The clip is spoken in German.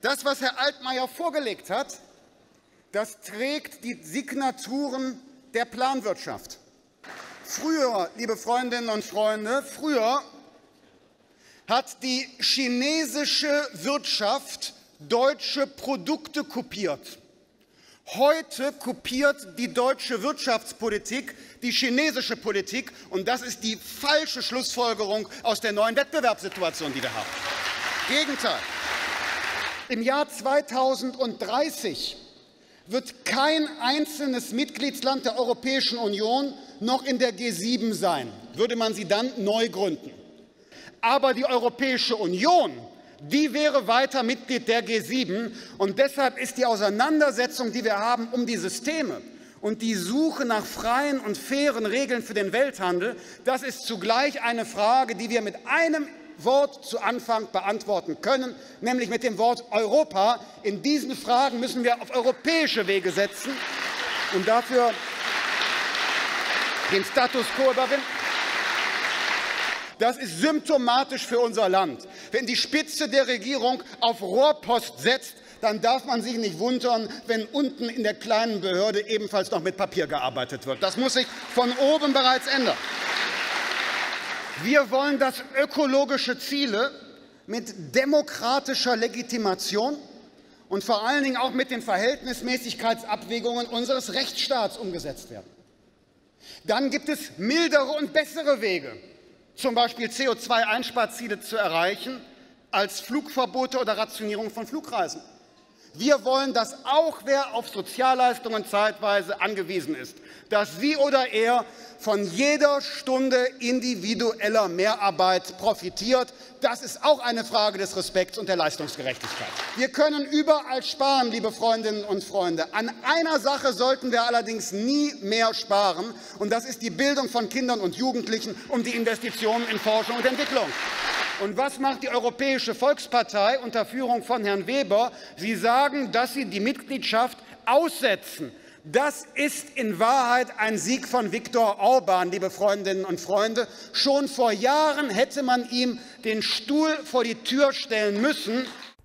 Das, was Herr Altmaier vorgelegt hat, das trägt die Signaturen der Planwirtschaft. Früher, liebe Freundinnen und Freunde, früher hat die chinesische Wirtschaft deutsche Produkte kopiert. Heute kopiert die deutsche Wirtschaftspolitik die chinesische Politik, und das ist die falsche Schlussfolgerung aus der neuen Wettbewerbssituation, die wir haben. Gegenteil. Im Jahr 2030 wird kein einzelnes Mitgliedsland der Europäischen Union noch in der G7 sein, würde man sie dann neu gründen. Aber die Europäische Union, die wäre weiter Mitglied der G7, und deshalb ist die Auseinandersetzung, die wir haben um die Systeme und die Suche nach freien und fairen Regeln für den Welthandel, das ist zugleich eine Frage, die wir mit einem Wort zu Anfang beantworten können, nämlich mit dem Wort Europa. In diesen Fragen müssen wir auf europäische Wege setzen und dafür den Status quo überwinden. Das ist symptomatisch für unser Land. Wenn die Spitze der Regierung auf Rohrpost setzt, dann darf man sich nicht wundern, wenn unten in der kleinen Behörde ebenfalls noch mit Papier gearbeitet wird. Das muss sich von oben bereits ändern. Wir wollen, dass ökologische Ziele mit demokratischer Legitimation und vor allen Dingen auch mit den Verhältnismäßigkeitsabwägungen unseres Rechtsstaats umgesetzt werden. Dann gibt es mildere und bessere Wege, zum Beispiel CO2-Einsparziele zu erreichen, als Flugverbote oder Rationierung von Flugreisen. Wir wollen, dass auch wer auf Sozialleistungen zeitweise angewiesen ist, dass sie oder er von jeder Stunde individueller Mehrarbeit profitiert. Das ist auch eine Frage des Respekts und der Leistungsgerechtigkeit. Wir können überall sparen, liebe Freundinnen und Freunde. An einer Sache sollten wir allerdings nie mehr sparen, und das ist die Bildung von Kindern und Jugendlichen und die Investitionen in Forschung und Entwicklung. Und was macht die Europäische Volkspartei unter Führung von Herrn Weber? Sie sagen, dass sie die Mitgliedschaft aussetzen. Das ist in Wahrheit ein Sieg von Viktor Orbán, liebe Freundinnen und Freunde. Schon vor Jahren hätte man ihm den Stuhl vor die Tür stellen müssen.